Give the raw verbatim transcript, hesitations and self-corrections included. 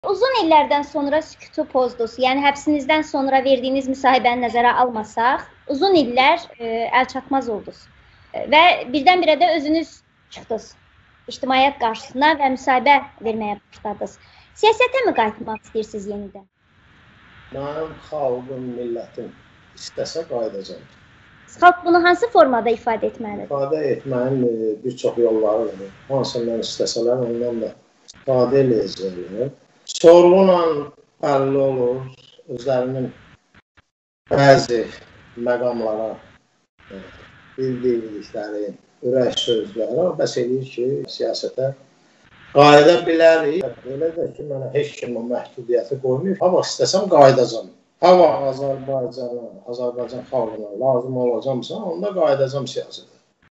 Uzun illərdən sonra sükutu pozdunuz. Yəni həbsinizdən sonra verdiyiniz müsahibəni nəzərə almasaq, uzun illər e, əlçatmaz oldunuz. E, və birdən-birə də özünüz çıxdınız ictimaiyyət qarşısına və müsahibə verməyə başladınız. Siyasətə mi qayıtmaq istəyirsiniz yenidən? Mənim xalqım, millətim istəsə qayıdacam. Xalq bunu hansı formada ifadə etməlidir? İfadə etməyin e, bir çox yolları var. Hansından istəsələr ondan da ifadə edəcəklər. Sorğuyla bəlli olur, özlərinin bəzi məqamlara bildikləri ürək sözləri bəs edir ki, siyasətə qayıda bilərik. Belə də ki, mənə heç kim o məhdudiyyəti qoymuyor. Hava istəsəm qayıdacam. Hava Azərbaycana, Azərbaycan xalqına lazım olacamsa, onda qayıdacam siyasətə.